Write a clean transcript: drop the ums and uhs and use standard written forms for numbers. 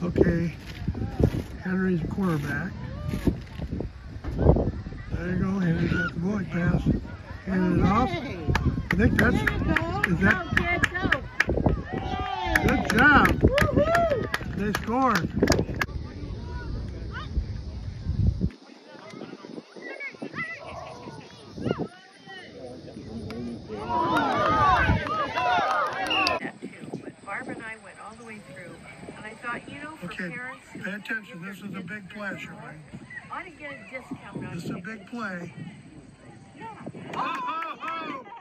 Okay, Henry's a quarterback. There you go, Henry's got the boy pass. Handing it off. I think that's, is that, good job. They scored. Okay, pay attention. This is a big play, Shirley. I ought to get a discount. This is a big play. Oh, oh, oh!